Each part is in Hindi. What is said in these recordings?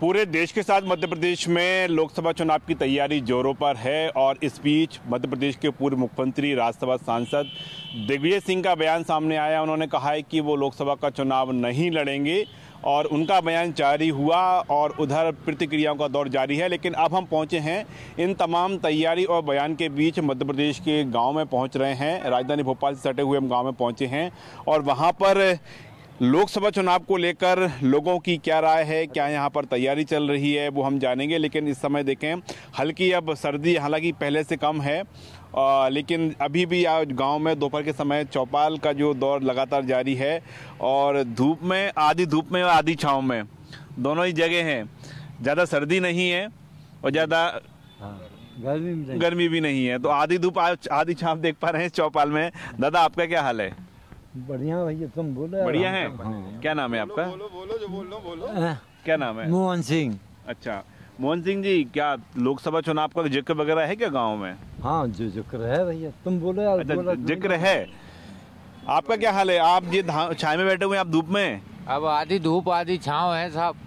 पूरे देश के साथ मध्य प्रदेश में लोकसभा चुनाव की तैयारी जोरों पर है और इस बीच मध्य प्रदेश के पूर्व मुख्यमंत्री राज्यसभा सांसद दिग्विजय सिंह का बयान सामने आया। उन्होंने कहा है कि वो लोकसभा का चुनाव नहीं लड़ेंगे और उनका बयान जारी हुआ और उधर प्रतिक्रियाओं का दौर जारी है। लेकिन अब हम पहुंचे हैं इन तमाम तैयारी और बयान के बीच मध्य प्रदेश के गाँव में पहुँच रहे हैं। राजधानी भोपाल से सटे हुए हम गाँव में पहुँचे हैं और वहाँ पर लोकसभा चुनाव को लेकर लोगों की क्या राय है, क्या यहाँ पर तैयारी चल रही है, वो हम जानेंगे। लेकिन इस समय देखें हल्की अब सर्दी हालांकि पहले से कम है, लेकिन अभी भी आज गांव में दोपहर के समय चौपाल का जो दौर लगातार जारी है और धूप में और आधी छाँव में दोनों ही जगह हैं। ज़्यादा सर्दी नहीं है और ज़्यादा गर्मी भी नहीं है, तो आधी धूप आधी छाँव देख पा रहे हैं चौपाल में। दादा आपका क्या हाल है? बढ़िया भैया, तुम बोलो। बढ़िया है। हाँ। क्या नाम है आपका? बोलो जो बोलना बोलो। क्या नाम है? मोहन सिंह। अच्छा मोहन सिंह जी, क्या लोकसभा चुनाव का जिक्र वगैरह है क्या गांव में? हाँ जो जिक्र है भैया, तुम बोलो यार। अच्छा जिक्र है। आपका क्या हाल है? आप ये छाए में बैठे हुए हैं, आप धूप में? अब आधी धूप आधी छाँव है साहब।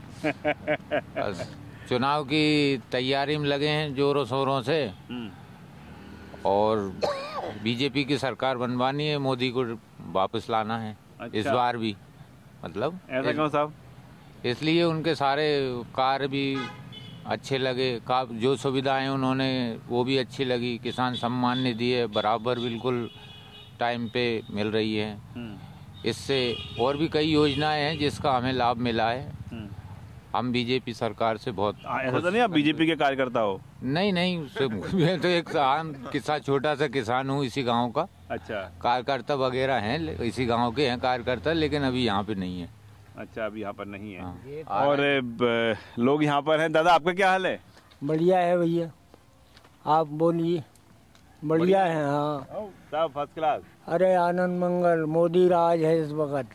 चुनाव की तैयारी में लगे हैं जोरों शोरों से और बीजेपी की सरकार बनवानी है, मोदी को वापस लाना है। अच्छा। इस बार भी मतलब ऐसा क्यों साहब? इसलिए उनके सारे कार्य भी अच्छे लगे, जो सुविधाएं उन्होंने वो भी अच्छी लगी। किसान सम्मान निधि है बराबर बिल्कुल टाइम पे मिल रही है। इससे और भी कई योजनाएं हैं जिसका हमें लाभ मिला है। हम बीजेपी सरकार से बहुत। ऐसा तो नहीं आप बीजेपी के कार्यकर्ता हो? नहीं मैं तो एक आम किसान, छोटा सा किसान हूँ इसी गांव का। अच्छा। कार्यकर्ता वगैरह हैं, इसी गांव के हैं कार्यकर्ता, लेकिन अभी यहाँ पे नहीं है। अच्छा अभी यहाँ पर नहीं है। हाँ। और लोग यहाँ पर हैं। दादा आपका क्या हाल है? बढ़िया है भैया, आप बोलिए। बढ़िया है। हाँ सब फर्स्ट क्लास। अरे आनंद मंगल, मोदी राज है इस वक्त।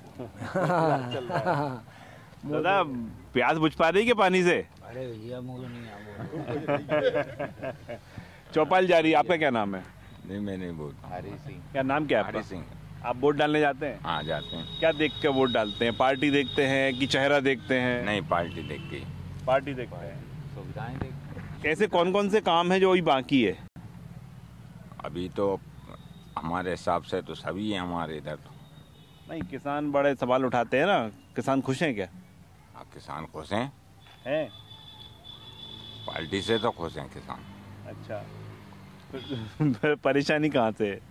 दादा प्यास बुझ पा रही है पानी से? अरे भैया मुझे नहीं। चौपाल जारी। आपका क्या नाम है? नहीं मैं नहीं बोल। हरी सिंह। क्या नाम क्या है आपका? हरी सिंह। आप वोट डालने जाते हैं? हाँ जाते हैं। क्या देख के वोट डालते हैं? पार्टी देखते हैं कि चेहरा देखते हैं? नहीं पार्टी देख के। पार्टी देखते हैं। सुविधाएं देख। ऐसे कौन कौन से काम है जो अभी बाकी है? अभी तो हमारे हिसाब से तो सभी है हमारे इधर तो। नहीं किसान बड़े सवाल उठाते हैं ना, किसान खुश हैं क्या? हाँ किसान खुश हैं। हैं? पार्टी से तो खुश हैं किसान। अच्छा परेशानी कहाँ से है?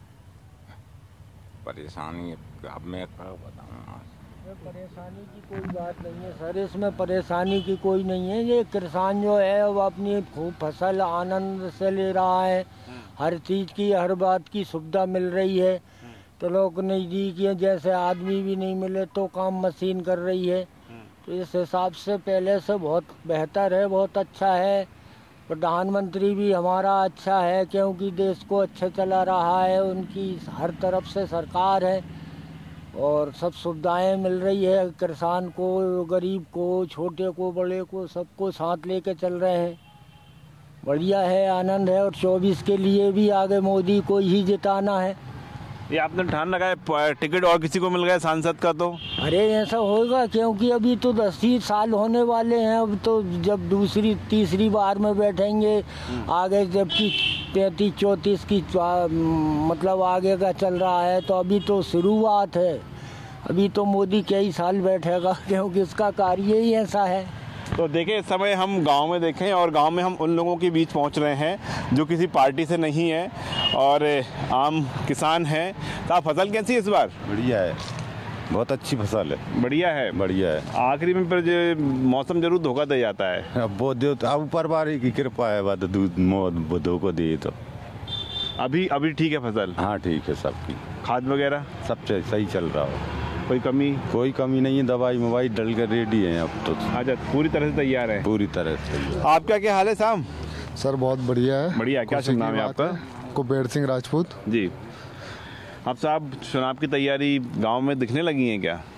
परेशानी अब मैं क्या बताऊँ। परेशानी की कोई बात नहीं है सर, इसमें परेशानी की कोई नहीं है। ये किसान जो है वो अपनी फसल आनंद से ले रहा है, हर चीज़ की हर बात की सुविधा मिल रही है। तो लोग नज़दीक है, जैसे आदमी भी नहीं मिले तो काम मशीन कर रही है। तो इस हिसाब से पहले से बहुत बेहतर है, बहुत अच्छा है। प्रधानमंत्री भी हमारा अच्छा है क्योंकि देश को अच्छा चला रहा है, उनकी हर तरफ से सरकार है और सब सुविधाएं मिल रही है। किसान को, गरीब को, छोटे को, बड़े को, सबको साथ लेके चल रहे हैं। बढ़िया है, आनंद है। और 24 के लिए भी आगे मोदी को ही जिताना है। ये आपने ठान लगाया टिकट और किसी को मिल गया सांसद का? तो अरे ऐसा होगा क्योंकि अभी तो 10 साल होने वाले हैं। अब तो जब दूसरी तीसरी बार में बैठेंगे आगे, जबकि 33-34 की मतलब आगे का चल रहा है, तो अभी तो शुरुआत है। अभी तो मोदी कई साल बैठेगा क्योंकि इसका कार्य ही ऐसा है। तो देखें इस समय हम गांव में देखें और गांव में हम उन लोगों के बीच पहुंच रहे हैं जो किसी पार्टी से नहीं है और आम किसान हैं। तो आप फसल कैसी है इस बार? बढ़िया है, बहुत अच्छी फसल है। बढ़िया है। बढ़िया है। आखिरी में फिर मौसम जरूर धोखा दे जाता है। अब वो दे तो ऊपर बारी की कृपा है, बात दूध धोखा दे तो अभी ठीक है फसल? हाँ ठीक है, सबकी खाद वगैरह सब सही चल रहा हो। कोई कमी नहीं है। दवाई मवाई डल कर रेडी है अब तो। अच्छा पूरी तरह से तैयार है? पूरी तरह से। आपका क्या हाल है साहब? सर बहुत बढ़िया है। बढ़िया। क्या शुभ नाम है आपका? कुबेर सिंह राजपूत जी। अब साहब चुनाव की तैयारी गांव में दिखने लगी है क्या?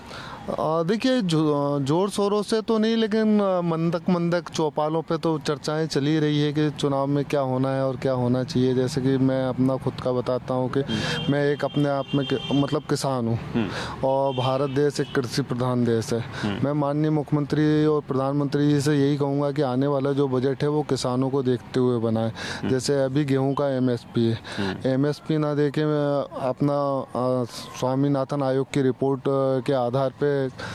देखिए जोर शोरों से तो नहीं, लेकिन मंदक चौपालों पे तो चर्चाएं चली रही है कि चुनाव में क्या होना है और क्या होना चाहिए। जैसे कि मैं अपना खुद का बताता हूँ कि मैं एक अपने आप में मतलब किसान हूँ और भारत देश एक कृषि प्रधान देश है। मैं माननीय मुख्यमंत्री और प्रधानमंत्री जी से यही कहूँगा कि आने वाला जो बजट है वो किसानों को देखते हुए बनाए। जैसे अभी गेहूँ का MSP है, MSP ना देके अपना स्वामीनाथन आयोग की रिपोर्ट के आधार पे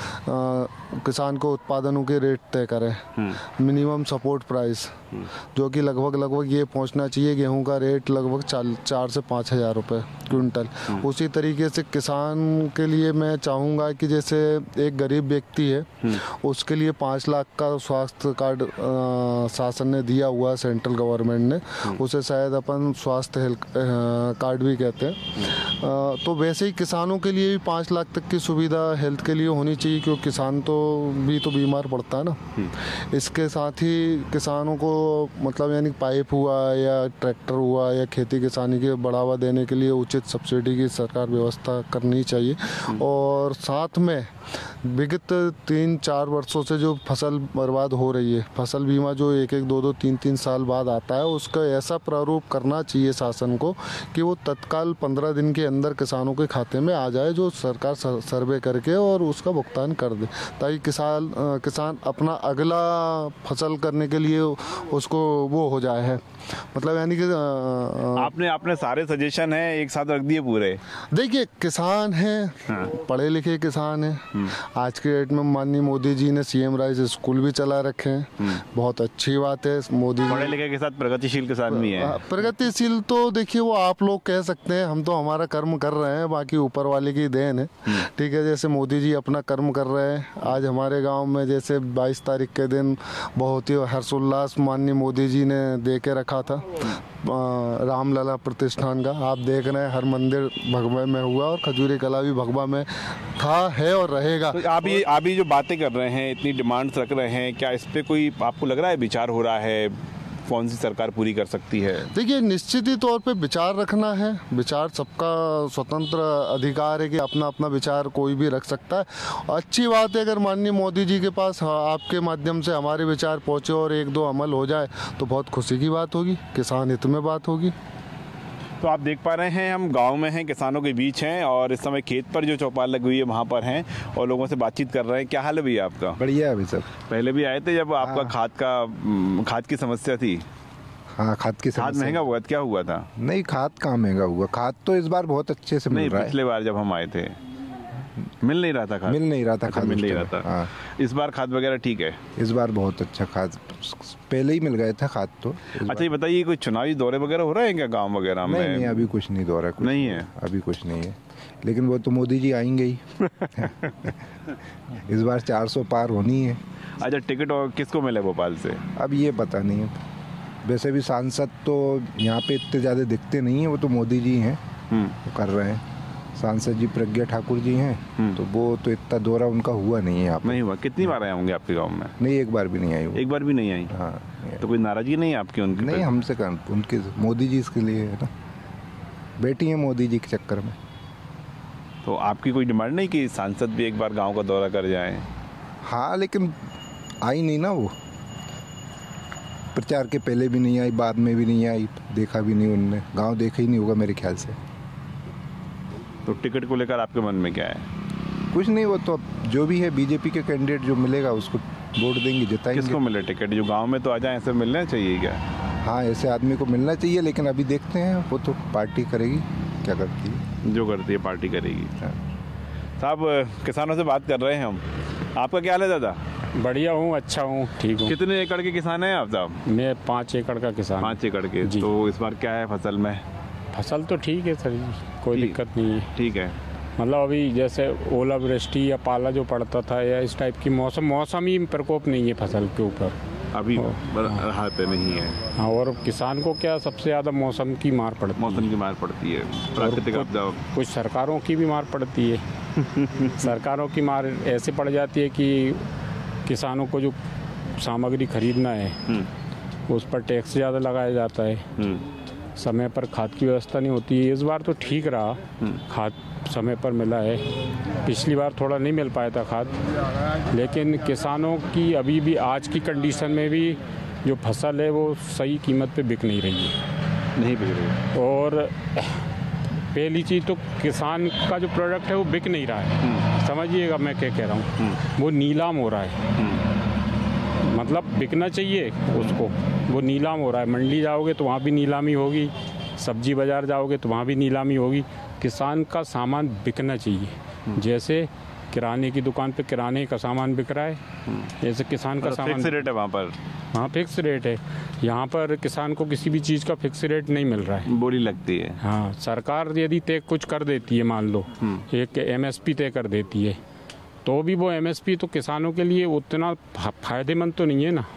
किसान को उत्पादनों के रेट तय करें, मिनिमम सपोर्ट प्राइस, जो कि लगभग ये पहुंचना चाहिए गेहूं का रेट लगभग 4 से 5 हज़ार रुपये क्विंटल। उसी तरीके से किसान के लिए मैं चाहूँगा कि जैसे एक गरीब व्यक्ति है उसके लिए 5 लाख का स्वास्थ्य कार्ड शासन ने दिया हुआ है, सेंट्रल गवर्नमेंट ने, उसे शायद अपन स्वास्थ्य हेल्थ कार्ड भी कहते हैं। तो वैसे ही किसानों के लिए भी 5 लाख तक की सुविधा हेल्थ के लिए होनी चाहिए, क्योंकि किसान तो बीमार पड़ता है ना। इसके साथ ही किसानों को मतलब यानी पाइप हुआ या ट्रैक्टर हुआ या खेती किसानी के बढ़ावा देने के लिए उचित सब्सिडी की सरकार व्यवस्था करनी चाहिए। और साथ में विगत 3-4 वर्षों से जो फसल बर्बाद हो रही है, फसल बीमा जो 1-1, 2-2, 3-3 साल बाद आता है, उसका ऐसा प्रारूप करना चाहिए शासन को कि वो तत्काल 15 दिन के अंदर किसानों के खाते में आ जाए, जो सरकार सर्वे करके और उसका भुगतान कर दे, ताकि किसान अपना अगला फसल करने के लिए उसको वो हो जाए है। मतलब यानी कि आपने सारे सजेशन है एक साथ रख दिए पूरे। देखिए किसान हैं, पढ़े लिखे किसान हैं। आज के डेट में माननीय मोदी जी ने CM राइस स्कूल भी चला रखे हैं, बहुत अच्छी बात है। मोदी पढ़े लिखे के साथ प्रगतिशील किसान भी हैं। प्रगतिशील तो देखिए वो आप लोग कह सकते हैं, हम तो हमारा कर्म कर रहे हैं, बाकी ऊपर वाले की देन है। ठीक है, जैसे मोदी जी अपना कर्म कर रहे हैं। आज हमारे गाँव में जैसे 22 तारीख के दिन बहुत ही हर्षोल्लास माननीय मोदी जी ने दे के रखा था रामलला प्रतिष्ठान का। आप देख रहे हैं हर मंदिर भगवा में हुआ और खजूरी कला भी भगवा में था, है और रहेगा। तो आप ये जो बातें कर रहे हैं, इतनी डिमांड्स रख रहे हैं, क्या इस पे कोई आपको लग रहा है विचार हो रहा है, कौन सी सरकार पूरी कर सकती है? देखिए निश्चित ही तौर पे विचार रखना है, विचार सबका स्वतंत्र अधिकार है कि अपना अपना विचार कोई भी रख सकता है। अच्छी बात है अगर माननीय मोदी जी के पास आपके माध्यम से हमारे विचार पहुंचे और 1-2 अमल हो जाए तो बहुत खुशी की बात होगी, किसान हित में बात होगी। तो आप देख पा रहे हैं हम गांव में हैं, किसानों के बीच हैं और इस समय खेत पर जो चौपाल लगी हुई है वहाँ पर हैं और लोगों से बातचीत कर रहे हैं। क्या हाल है भैया आपका? बढ़िया है अभी सर। पहले भी आए थे जब आपका खाद की समस्या थी? हाँ, खाद महंगा हुआ, क्या हुआ था? नहीं, खाद कहाँ महंगा हुआ, खाद तो इस बार बहुत अच्छे से मिल रहा है। पिछले बार जब हम आए थे मिल नहीं रहा था खाद? मिल नहीं रहा था खाद, मिल नहीं रहा था। हाँ। इस बार खाद वगैरह ठीक है? इस बार बहुत अच्छा खाद, पहले ही मिल गया था खाद तो। अच्छा ये बताइए कोई चुनावी दौरे वगैरह हो रहे हैं क्या गांव वगैरह में? नहीं, अभी कुछ नहीं दौरा नहीं है, अभी कुछ नहीं है, लेकिन वो तो मोदी जी आएंगे ही। इस बार 400 पार होनी है। अच्छा टिकट और किसको मिले भोपाल से? अब ये पता नहीं है, वैसे भी सांसद तो यहाँ पे इतने ज़्यादा दिखते नहीं हैं, वो तो मोदी जी हैं वो कर रहे हैं। सांसद जी प्रज्ञा ठाकुर जी हैं, तो वो तो इतना दौरा उनका हुआ नहीं है यहाँ पे। नहीं हुआ? कितनी बार आए होंगे आपके गांव में? नहीं, एक बार भी नहीं आई। एक बार भी नहीं आई? हाँ। तो कोई नाराजगी नहीं है आपकी उनकी? नहीं, हमसे कहाँ, उनके मोदी जी इसके लिए है ना, बेटी है मोदी जी के चक्कर में। तो आपकी कोई डिमांड नहीं कि सांसद भी एक बार गाँव का दौरा कर जाए? हाँ, लेकिन आई नहीं ना, वो प्रचार के पहले भी नहीं आई, बाद में भी नहीं आई, देखा भी नहीं उनने, गांव देखा ही नहीं होगा मेरे ख्याल से। तो टिकट को लेकर आपके मन में क्या है? कुछ नहीं, वो तो जो भी है बीजेपी के कैंडिडेट जो मिलेगा उसको वोट देंगे, जिताएंगे। किसको मिले टिकट? जो गांव में तो आ जाए ऐसे मिलना चाहिए क्या? हाँ, ऐसे आदमी को मिलना चाहिए, लेकिन अभी देखते हैं, वो तो पार्टी करेगी क्या करती है, जो करती है पार्टी करेगी। साहब किसानों से बात कर रहे हैं हम, आपका क्या हाल है दादा? बढ़िया हूँ, अच्छा हूँ, ठीक हूँ। कितने एकड़ के किसान हैं आप साहब? मैं 5 एकड़ का किसान। 5 एकड़ के? तो इस बार क्या है फसल में? फसल तो ठीक है सर, कोई दिक्कत नहीं है। ठीक है, मतलब अभी जैसे ओलावृष्टि या पाला जो पड़ता था या इस टाइप की मौसमी प्रकोप नहीं है फसल के ऊपर अभी, राहत नहीं है। हाँ, और किसान को क्या सबसे ज़्यादा मौसम की मार पड़ती है। मौसम की मार पड़ती है, प्राकृतिक आपदा। कुछ सरकारों की भी मार पड़ती है। सरकारों की मार ऐसे पड़ जाती है कि किसानों को जो सामग्री खरीदना है उस पर टैक्स ज़्यादा लगाया जाता है समय पर खाद की व्यवस्था नहीं होती है। इस बार तो ठीक रहा, खाद समय पर मिला है। पिछली बार थोड़ा नहीं मिल पाया था खाद, लेकिन किसानों की अभी भी आज की कंडीशन में भी जो फसल है वो सही कीमत पे बिक नहीं रही है, नहीं बिक रही। और पहली चीज़ तो किसान का जो प्रोडक्ट है वो बिक नहीं रहा है। समझिएगा मैं क्या कह रहा हूँ, वो नीलाम हो रहा है। मतलब बिकना चाहिए उसको, वो नीलाम हो रहा है। मंडी जाओगे तो वहाँ भी नीलामी होगी, सब्जी बाज़ार जाओगे तो वहाँ भी नीलामी होगी। किसान का सामान बिकना चाहिए। जैसे किराने की दुकान पे किराने का सामान बिक रहा है, जैसे किसान का सामान फिक्स रेट है वहाँ पर। वहाँ फिक्स रेट है, यहाँ पर किसान को किसी भी चीज़ का फिक्स रेट नहीं मिल रहा है, बोली लगती है। हाँ, सरकार यदि तय कुछ कर देती है, मान लो एक MSP तय कर देती है, तो भी वो MSP तो किसानों के लिए उतना फायदेमंद तो नहीं है ना।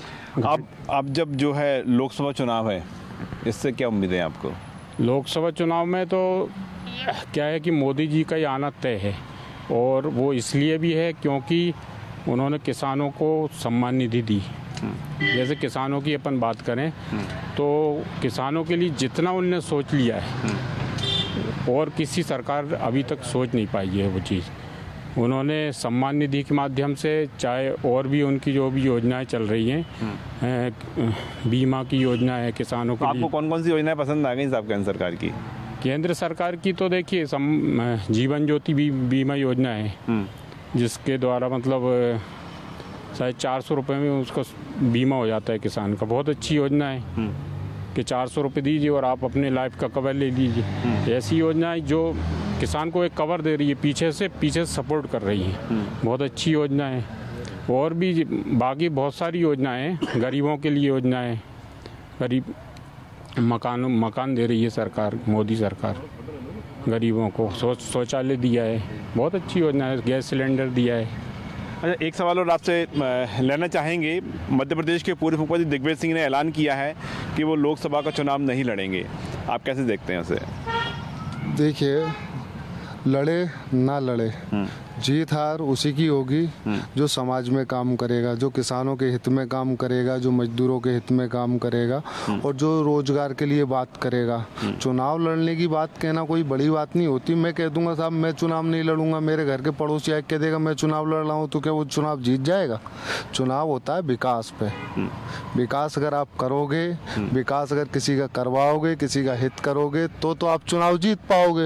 अब जब जो है लोकसभा चुनाव है, इससे क्या उम्मीद है आपको? लोकसभा चुनाव में तो क्या है कि मोदी जी का ही आना तय है, और वो इसलिए भी है क्योंकि उन्होंने किसानों को सम्मान निधि दी। जैसे किसानों की अपन बात करें तो किसानों के लिए जितना उन्होंने सोच लिया है और किसी सरकार अभी तक सोच नहीं पाई है वो चीज़। उन्होंने सम्मान निधि के माध्यम से, चाहे और भी उनकी जो भी योजनाएं चल रही हैं, बीमा की योजना है किसानों के लिए। आपको कौन कौन सी योजनाएं पसंद आ गई साहब केंद्र सरकार की? केंद्र सरकार की तो देखिए जीवन ज्योति बीमा योजना है, जिसके द्वारा मतलब शायद 400 रुपये में उसका बीमा हो जाता है किसान का। बहुत अच्छी योजना है कि 400 रुपये दीजिए और आप अपने लाइफ का कवर ले लीजिए। ऐसी योजनाएं जो किसान को एक कवर दे रही है, पीछे सपोर्ट कर रही है, बहुत अच्छी योजना है। और भी बाकी बहुत सारी योजनाएं हैं, गरीबों के लिए योजनाएं, गरीब मकान दे रही है सरकार, मोदी सरकार गरीबों को। शौचालय दिया है, बहुत अच्छी योजना है। गैस सिलेंडर दिया है। अच्छा, एक सवाल और आपसे लेना चाहेंगे। मध्य प्रदेश के पूर्व मुख्यमंत्री दिग्विजय सिंह ने ऐलान किया है कि वो लोकसभा का चुनाव नहीं लड़ेंगे, आप कैसे देखते हैं उसे? देखिए, लड़े ना लड़े, जीत हार उसी की होगी जो समाज में काम करेगा, जो किसानों के हित में काम करेगा, जो मजदूरों के हित में काम करेगा और जो रोजगार के लिए बात करेगा। चुनाव लड़ने की बात कहना कोई बड़ी बात नहीं होती। मैं कह दूंगा साहब मैं चुनाव नहीं लड़ूंगा, मेरे घर के पड़ोसी आके कह देगा मैं चुनाव लड़ रहा हूँ, तो क्या वो चुनाव जीत जाएगा? चुनाव होता है विकास पे। विकास अगर आप करोगे, विकास अगर किसी का करवाओगे, किसी का हित करोगे, तो आप चुनाव जीत पाओगे।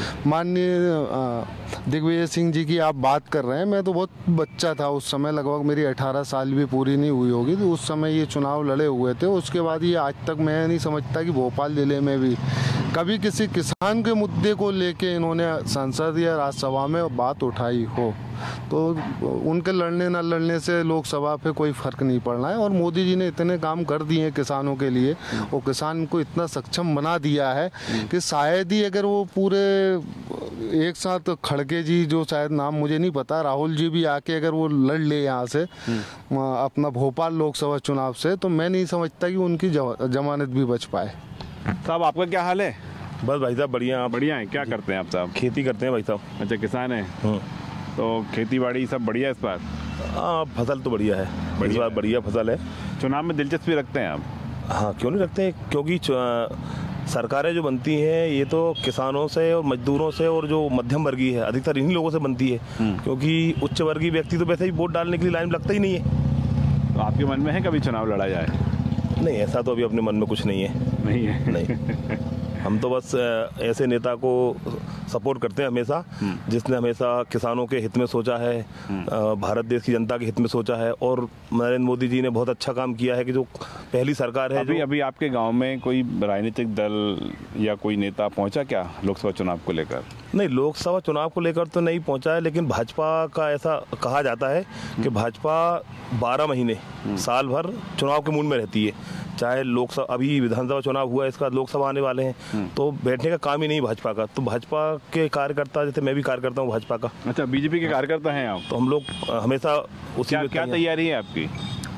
माननीय दिग्विजय सिंह जी की आप बात कर रहे हैं, मैं तो बहुत बच्चा था उस समय, लगभग मेरी 18 साल भी पूरी नहीं हुई होगी, तो उस समय ये चुनाव लड़े हुए थे। उसके बाद ये आज तक मैं नहीं समझता कि भोपाल जिले में भी कभी किसी किसान के मुद्दे को लेके इन्होंने संसद या राज्यसभा में बात उठाई हो। तो उनके लड़ने ना लड़ने से लोकसभा पे कोई फर्क नहीं पड़ना है। और मोदी जी ने इतने काम कर दिए हैं किसानों के लिए, और किसान को इतना सक्षम बना दिया है कि शायद ही अगर वो पूरे एक साथ खड़गे जी, जो शायद नाम मुझे नहीं पता, राहुल जी भी आके अगर वो लड़ ले यहाँ से अपना भोपाल लोकसभा चुनाव से, तो मैं नहीं समझता कि उनकी जमानत भी बच पाए। साहब आपका क्या हाल है? बस भाई साहब बढ़िया। बढ़िया है। क्या करते हैं आप साहब? खेती करते हैं भाई साहब। अच्छा, किसान है। तो खेती बाड़ी सब बढ़िया इस बार? हाँ, फसल तो बढ़िया है, इस बार बढ़िया फसल है। चुनाव में दिलचस्पी रखते हैं आप? हाँ, क्यों नहीं रखते हैं, क्योंकि सरकारें जो बनती हैं ये तो किसानों से और मजदूरों से और जो मध्यम वर्गीय है, अधिकतर इन्हीं लोगों से बनती है। क्योंकि उच्च वर्गीय व्यक्ति तो वैसे ही वोट डालने के लिए लाइन लगता ही नहीं है। तो आपके मन में है कभी चुनाव लड़ा जाए? नहीं, ऐसा तो अभी अपने मन में कुछ नहीं है। नहीं है? नहीं। हम तो बस ऐसे नेता को सपोर्ट करते हैं हमेशा, जिसने हमेशा किसानों के हित में सोचा है, भारत देश की जनता के हित में सोचा है। और नरेंद्र मोदी जी ने बहुत अच्छा काम किया है कि जो पहली सरकार है। अभी आपके गांव में कोई राजनीतिक दल या कोई नेता पहुंचा क्या लोकसभा चुनाव को लेकर? नहीं, लोकसभा चुनाव को लेकर तो नहीं पहुंचा है, लेकिन भाजपा का ऐसा कहा जाता है कि भाजपा 12 महीने साल भर चुनाव के मूड में रहती है। चाहे लोकसभा, अभी विधानसभा चुनाव हुआ, इसका लोकसभा आने वाले हैं, तो बैठने का काम ही नहीं भाजपा का। तो भाजपा के कार्यकर्ता, जैसे मैं भी कार्यकर्ता हूँ भाजपा का। अच्छा, बीजेपी के कार्यकर्ता हैं आप? तो हम लोग हमेशा उसी में। क्या तैयारी है आपकी?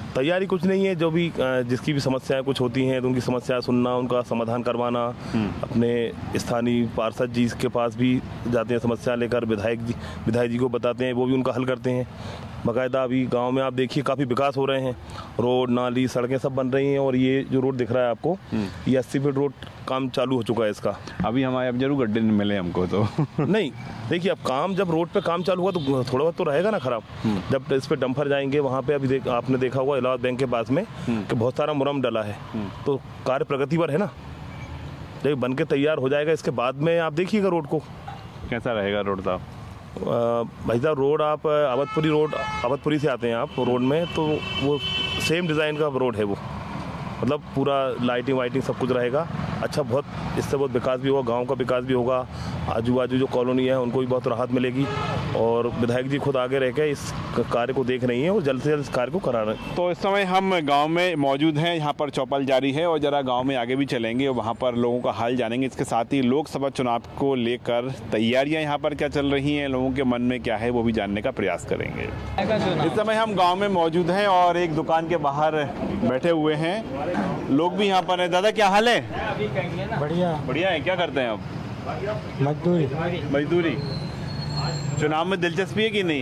तैयारी कुछ नहीं है, जो भी जिसकी भी समस्याएं कुछ होती हैं तो उनकी समस्या सुनना, उनका समाधान करवाना। अपने स्थानीय पार्षद जी के पास भी जाते हैं समस्या लेकर, विधायक जी को बताते हैं, वो भी उनका हल करते हैं। बाकायदा अभी गांव में आप देखिए काफ़ी विकास हो रहे हैं, रोड नाली सड़कें सब बन रही हैं। और ये जो रोड दिख रहा है आपको, ये 80 फीट रोड काम चालू हो चुका है इसका। अभी हमारे अब जरूर गड्ढे नहीं मिले हमको तो नहीं, देखिए अब काम जब रोड पे काम चालू हुआ तो थोड़ा बहुत तो रहेगा ना खराब। जब इस पे डंपर जाएंगे वहाँ पे, अभी आपने देखा होगा इलाहाबाद बैंक के पास में कि बहुत सारा मुरम डला है, तो कार्य प्रगति पर है ना। जब बन के तैयार हो जाएगा इसके बाद में आप देखिएगा रोड को कैसा रहेगा रोड साहब। भाई साहब रोड आप अवधपुरी से आते हैं आप रोड में, तो वो सेम डिज़ाइन का रोड है वो, मतलब पूरा लाइटिंग वाइटिंग सब कुछ रहेगा अच्छा। बहुत इससे बहुत विकास भी होगा, गांव का विकास भी होगा, आजू बाजू जो कॉलोनी है उनको भी बहुत राहत मिलेगी। और विधायक जी खुद आगे रह के इस कार्य को देख रही हैं और जल्द से जल्द इस कार्य को करा रहे हैं। तो इस समय हम गांव में मौजूद हैं, यहाँ पर चौपाल जारी है और जरा गांव में आगे भी चलेंगे और वहाँ पर लोगों का हाल जानेंगे। इसके साथ ही लोकसभा चुनाव को लेकर तैयारियाँ यहाँ पर क्या चल रही हैं, लोगों के मन में क्या है, वो भी जानने का प्रयास करेंगे। इस समय हम गाँव में मौजूद हैं और एक दुकान के बाहर बैठे हुए हैं, लोग भी यहाँ पर हैं। दादा क्या हाल है? बढ़िया बढ़िया है। क्या करते हैं आप? मजदूरी। चुनाव में दिलचस्पी है कि नहीं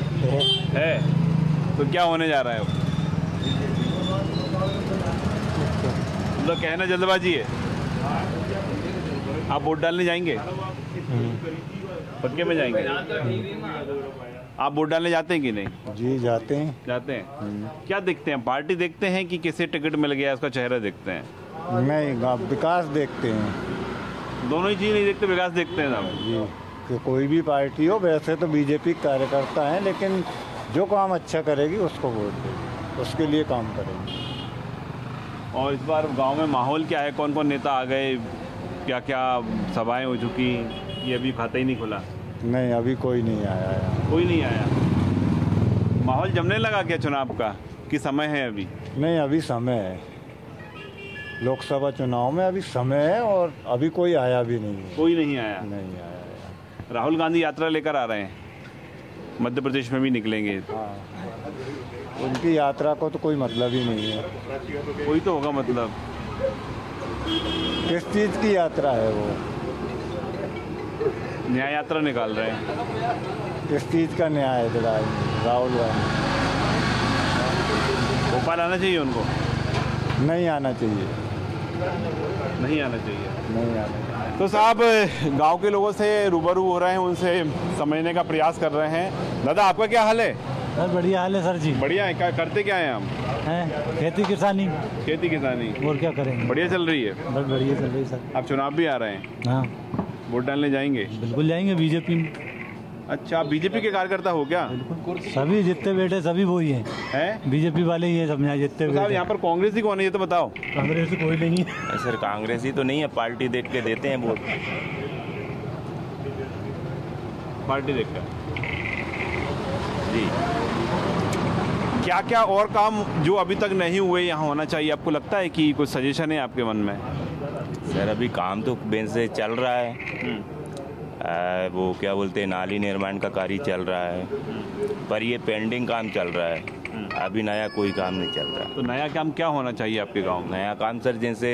है? तो क्या होने जा रहा है अब? तो कहना जल्दबाजी है। आप वोट डालने जाएंगे? पक्के में जाएंगे? आप वोट डालने जाते हैं कि नहीं? जी जाते हैं। जाते हैं। क्या देखते हैं, पार्टी देखते हैं कि किसे टिकट मिल गया उसका चेहरा देखते हैं? नहीं, विकास देखते हैं। दोनों ही चीज़ नहीं देखते, विकास देखते हैं ना जी। कि कोई भी पार्टी हो, वैसे तो बीजेपी कार्यकर्ता है, लेकिन जो काम अच्छा करेगी उसको वोट देंगे, उसके लिए काम करेंगे। और इस बार गांव में माहौल क्या है, कौन कौन नेता आ गए, क्या क्या सभाएं हो चुकी, ये अभी खाता ही नहीं खुला? नहीं, अभी कोई नहीं आया है। कोई नहीं आया। माहौल जमने लगा क्या चुनाव का, कि समय है अभी? नहीं, अभी समय है, लोकसभा चुनाव में अभी समय है और अभी कोई आया भी नहीं है। कोई नहीं आया? नहीं आया। राहुल गांधी यात्रा लेकर आ रहे हैं, मध्य प्रदेश में भी निकलेंगे। हाँ, उनकी यात्रा को तो कोई मतलब ही नहीं है। कोई तो होगा मतलब। किस चीज़ की यात्रा है वो? न्याय यात्रा निकाल रहे हैं। किस चीज़ का न्याय दिलाएंगे राहुल गांधी? भोपाल आना चाहिए उनको? नहीं आना चाहिए। नहीं आना चाहिए। नहीं आना चाहिए। तो साहब गांव के लोगों से रूबरू हो रहे हैं, उनसे समझने का प्रयास कर रहे हैं। दादा आपका क्या हाल है? सर बढ़िया हाल है सर जी। बढ़िया है। क्या करते क्या हैं हम? हैं खेती किसानी। खेती किसानी। और क्या करेंगे? बढ़िया चल रही है। बस बढ़िया चल रही है सर। आप चुनाव भी आ रहे हैं? हाँ। वोट डालने जाएंगे? बिल्कुल जाएंगे बीजेपी में। अच्छा, आप बीजेपी के कार्यकर्ता हो क्या? सभी जितने बैठे सभी वो ही हैं। बीजेपी वाले ही है समझा जितने तो साहब यहाँ पर कांग्रेस ही कौन है ये तो बताओ? कांग्रेस कोई नहीं है सर, कांग्रेस ही तो नहीं है, पार्टी देख के देते हैं वोट। पार्टी देखकर जी। क्या क्या और काम जो अभी तक नहीं हुए यहाँ होना चाहिए, आपको लगता है कि कुछ सजेशन है आपके मन में? सर अभी काम तो बेंच से चल रहा है, वो क्या बोलते हैं नाली निर्माण का कार्य चल रहा है, पर ये पेंडिंग काम चल रहा है, अभी नया कोई काम नहीं चल रहा। तो नया काम क्या होना चाहिए आपके गांव में? नया काम सर जैसे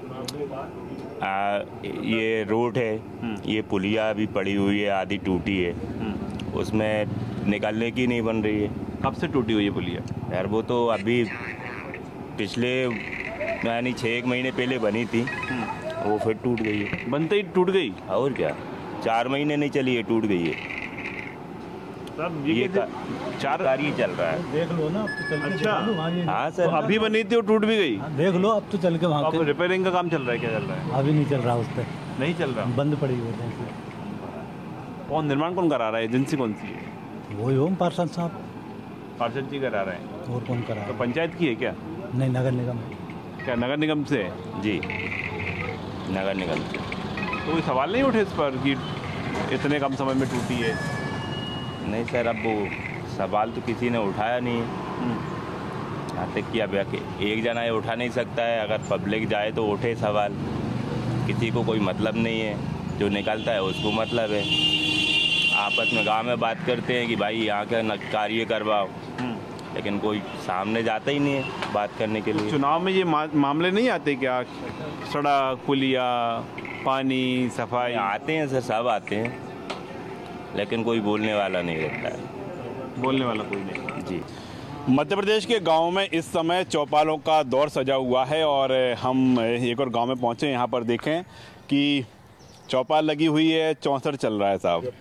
ये रोड है, ये पुलिया अभी पड़ी हुई है, आधी टूटी है, उसमें निकालने की नहीं बन रही है। कब से टूटी हुई है पुलिया? यार वो तो अभी पिछले यानी 6 महीने पहले बनी थी, वो फिर टूट गई है। बनते ही टूट गई? और क्या, 4 महीने नहीं चली है, टूट गई है। तब ये 4 कार्य चल रहा है। देख लो ना अब तो चल के। अच्छा हाँ सर, तो अभी बनी थी और टूट भी गई? देख लो अब तो चल के वहाँ अब रिपेयरिंग का काम चल रहा है? क्या चल रहा है? अभी नहीं चल रहा, उस पर नहीं चल रहा, बंद पड़ी हुई है। कौन निर्माण कौन करा रहा है, एजेंसी कौन सी है? वही हो पार्षद साहब। पार्षद जी करा रहे हैं? और कौन करा? तो पंचायत की है क्या? नहीं, नगर निगम। क्या नगर निगम से है? जी, नगर निगम से। तो कोई सवाल नहीं उठे इस पर कि इतने कम समय में टूटी है? नहीं सर, अब वो सवाल तो किसी ने उठाया नहीं है। यहाँ तक कि अब एक जना ये उठा नहीं सकता है, अगर पब्लिक जाए तो उठे सवाल, किसी को कोई मतलब नहीं है, जो निकलता है उसको मतलब है। आपस में गांव में बात करते हैं कि भाई यहाँ का कार्य करवाओ, लेकिन कोई सामने जाता ही नहीं है बात करने के लिए। चुनाव में ये मामले नहीं आते क्या? सड़क, पुलिया, पानी, सफाई आते हैं सर, सब आते हैं, लेकिन कोई बोलने वाला नहीं रहता है। बोलने वाला कोई नहीं जी। मध्य प्रदेश के गाँव में इस समय चौपालों का दौर सजा हुआ है और हम एक और गाँव में पहुँचे। यहाँ पर देखें कि चौपाल लगी हुई है, चौसर चल रहा है साहब।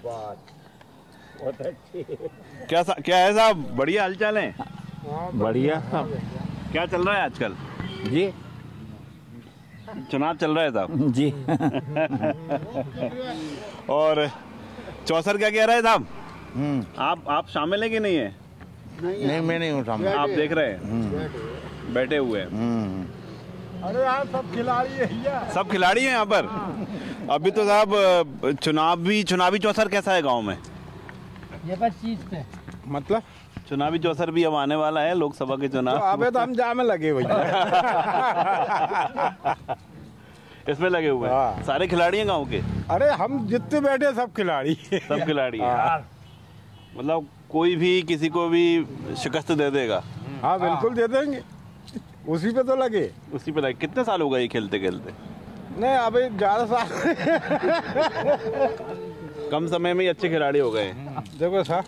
क्या है साहब, बढ़िया हालचाल है? बढ़िया। क्या चल रहा है आजकल? जी चुनाव चल रहा है साहब जी। और चौसर क्या कह रहा है साहब? आप शामिल है कि नहीं है? नहीं, मैं नहीं हूँ शामिल। आप देख रहे हैं, बैठे हुए हैं। अरे यार सब खिलाड़ी है, सब खिलाड़ी हैं यहाँ पर। अभी तो साहब चुनावी चौसर कैसा है गांव में? ये 25 पे मतलब चुनावी चौसर भी अब आने वाला है, लोकसभा के चुनाव। अबे तो हम जामे लगे भैया। इसमें लगे हुए हैं सारे खिलाड़ी हैं गांव के। अरे हम जितने बैठे सब खिलाड़ी। सब खिलाड़ी हैं। मतलब कोई भी किसी को भी शिकस्त दे देगा? हाँ बिल्कुल दे देंगे, उसी पे तो लगे। उसी पे लगे। कितने साल हो गए ये खेलते खेलते? नहीं अभी 11 साल। कम समय में ही अच्छे खिलाड़ी हो गए। देखो सर,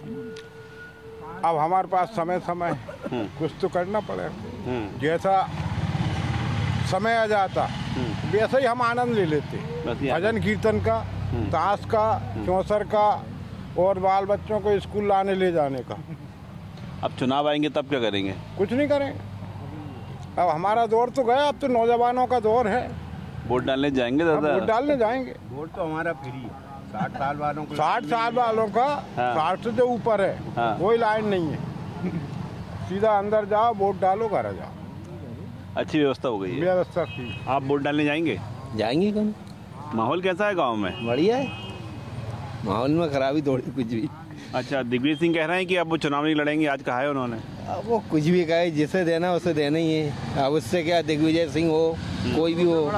अब हमारे पास समय कुछ तो करना पड़ेगा। जैसा समय आ जाता वैसे ही हम आनंद ले लेते, भजन कीर्तन का, ताश का, चौसर का और बाल बच्चों को स्कूल लाने ले जाने का। अब चुनाव आएंगे तब क्या करेंगे? कुछ नहीं करेंगे। अब हमारा दौर तो गया, अब तो नौजवानों का दौर है। वोट डालने जाएंगे दादा? वोट डालने जाएंगे। वोट तो हमारा फ्री है। 60 साल वालों को, 60 साल वालों का 60 से जो ऊपर है, कोई लाइन नहीं है। सीधा अंदर जाओ, वोट डालो, घर जाओ। अच्छी व्यवस्था हो गई है। व्यवस्था की। आप वोट डालने जाएंगे? जाएंगे कौन। माहौल कैसा है गांव में? बढ़िया है, माहौल में खराबी थोड़ी कुछ भी। अच्छा, दिग्विजय सिंह कह रहे हैं कि अब वो चुनाव नहीं लड़ेंगे, आज कहा है उन्होंने। अब वो कुछ भी कहे, जिसे देना उसे देना ही है। अब उससे क्या, दिग्विजय सिंह हो कोई भी हो।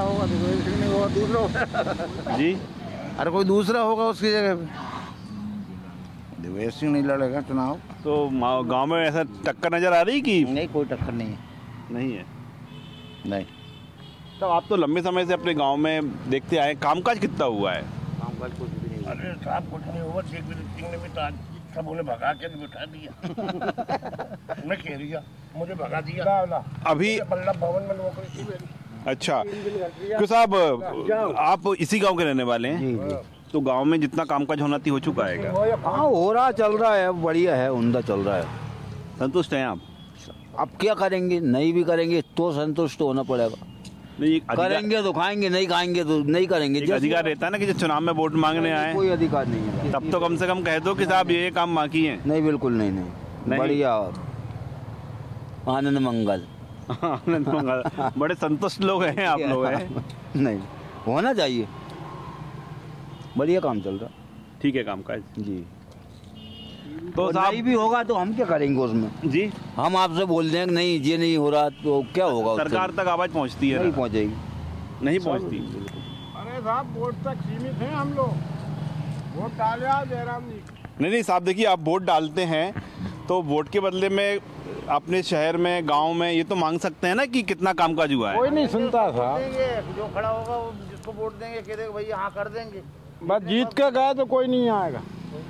जी, अरे कोई दूसरा होगा उसकी जगह पे। दिग्विजय सिंह नहीं लड़ेगा चुनाव। तो गांव में ऐसा टक्कर नजर आ रही कि? नहीं, कोई टक्कर नहीं है। नहीं है? नहीं। तो आप तो लंबे समय से अपने गांव में देखते आए, कामकाज कितना हुआ है? कामकाज कुछ भी नहीं। अरे साहब कुछ नहीं हुआ। दिग्विजय सिंह ने भी तो आज सब उन्हें भगा के बिठा दिया। मैं कह रही मुझे भगा दिया। अभी बल्लभ भवन में नौकरी थी मेरी। अच्छा, क्यों साहब आप इसी गांव के रहने वाले हैं? तो गांव में जितना कामकाज होना थी हो चुका है क्या? हाँ, हो रहा, चल रहा है, बढ़िया है, उमदा चल रहा है। संतुष्ट हैं आप? अब क्या करेंगे, नहीं भी करेंगे तो संतुष्ट होना पड़ेगा। नहीं, करेंगे तो खाएंगे, नहीं खाएंगे तो नहीं करेंगे। अधिकार रहता है ना कि जब चुनाव में वोट मांगने आए। कोई अधिकार नहीं है। तब तो कम से कम कह दो कि साहब ये काम बाकी है। नहीं, बिल्कुल नहीं। बढ़िया, आनंद मंगल। आनंद मंगल। बड़े संतुष्ट लोग हैं आप लोग हैं। नहीं, होना चाहिए, बढ़िया काम चल रहा। ठीक है कामकाज जी। तो नहीं भी होगा तो हम क्या करेंगे उसमें? जी, हम आपसे बोल देंगे नहीं ये नहीं हो रहा तो क्या होगा? सरकार तक आवाज पहुंचती है? नहीं पहुंचेगी, नहीं पहुंचती। अरे साहब वोट तक सीमित हैं हम लोग। वोट डाले आप जयराम जी। नहीं साहब, देखिए आप वोट डालते हैं तो वोट के बदले में अपने शहर में, गांव में ये तो मांग सकते हैं ना कि कितना कामकाज हुआ है। कोई नहीं सुनता साहब। जो खड़ा होगा वो जिसको वोट देंगे कह देगा भैया हाँ कर देंगे। बस जीत के गए तो कोई नहीं आएगा।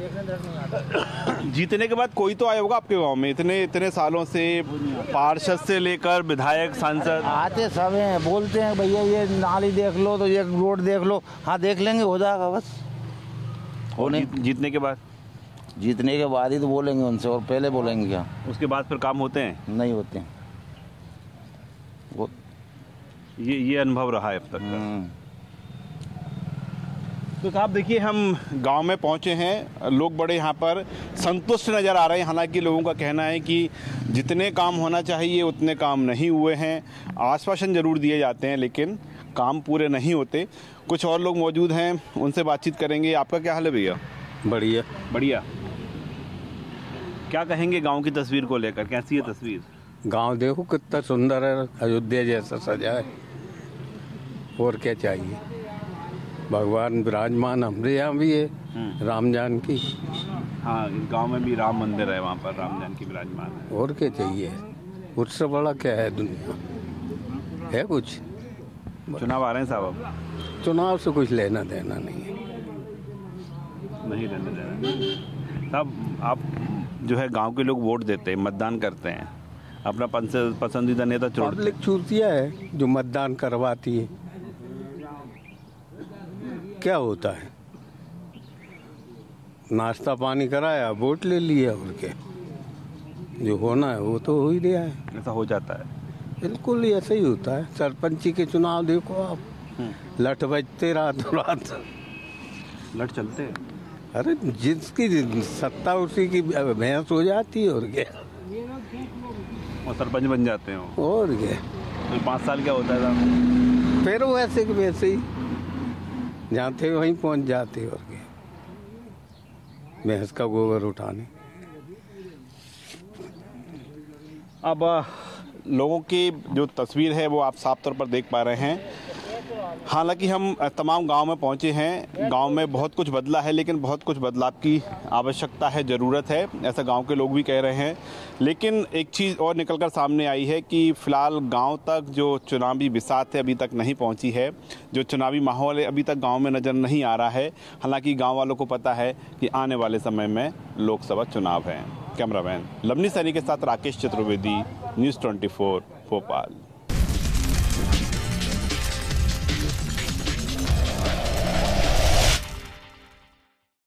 जीतने के बाद कोई तो आया होगा आपके गांव में? इतने सालों से पार्षद से लेकर विधायक, सांसद आते सब हैं, बोलते हैं भैया ये नाली देख लो, तो ये रोड देख लो। हाँ देख लेंगे, हो जाएगा बस। और जीतने के बाद? जीतने के बाद ही तो बोलेंगे उनसे, और पहले बोलेंगे क्या? उसके बाद फिर काम होते हैं? नहीं होते हैं। वो ये अनुभव रहा है अब तक का। तो साहब देखिए, हम गांव में पहुंचे हैं, लोग बड़े यहाँ पर संतुष्ट नज़र आ रहे हैं। हालांकि लोगों का कहना है कि जितने काम होना चाहिए उतने काम नहीं हुए हैं। आश्वासन जरूर दिए जाते हैं लेकिन काम पूरे नहीं होते। कुछ और लोग मौजूद हैं, उनसे बातचीत करेंगे। आपका क्या हाल है भैया? बढ़िया। बढ़िया। क्या कहेंगे गांव की तस्वीर को लेकर, कैसी है तस्वीर? गांव देखो कितना सुंदर है, अयोध्या जैसा सजा है, और क्या चाहिए। भगवान विराजमान हमारे यहाँ भी है, राम जानकी। हाँ, गांव में भी राम मंदिर है, वहाँ पर राम जानकी विराजमान है। और क्या चाहिए, उससे बड़ा क्या है दुनिया, है कुछ? चुनाव आ रहे हैं साहब, अब चुनाव से कुछ लेना देना नहीं है। नहीं लेना देना साहब। आप जो है गांव के लोग वोट देते हैं, मतदान करते हैं, अपना पसंदीदा नेता चुनते। पब्लिक चूतिया है जो मतदान करवाती है। क्या होता है, नाश्ता पानी कराया, वोट ले लिया, और क्या जो होना है वो तो हो ही गया है। ऐसा हो जाता है, बिल्कुल ऐसा ही होता है। सरपंची के चुनाव देखो आप, लठ बजते रात रात, लठ चलते हैं। अरे जिसकी सत्ता उसी की भैंस हो जाती है, और क्या, और सरपंच बन जाते हो, और क्या। तो 5 साल क्या होता है साहब? फिर वैसे के वैसे ही जहाँ थे वहीं पहुँच जाते, और क्या, भैंस का गोबर उठाने। अब लोगों की जो तस्वीर है वो आप साफ तौर पर देख पा रहे हैं। हालांकि हम तमाम गांव में पहुंचे हैं, गांव में बहुत कुछ बदला है, लेकिन बहुत कुछ बदलाव की आवश्यकता है, ज़रूरत है, ऐसा गांव के लोग भी कह रहे हैं। लेकिन एक चीज़ और निकलकर सामने आई है कि फ़िलहाल गांव तक जो चुनावी बिसात है अभी तक नहीं पहुंची है, जो चुनावी माहौल है अभी तक गांव में नज़र नहीं आ रहा है। हालांकि गांव वालों को पता है कि आने वाले समय में लोकसभा चुनाव है। कैमरामैन लवनी सैनी के साथ राकेश चतुर्वेदी, न्यूज़ 24 भोपाल।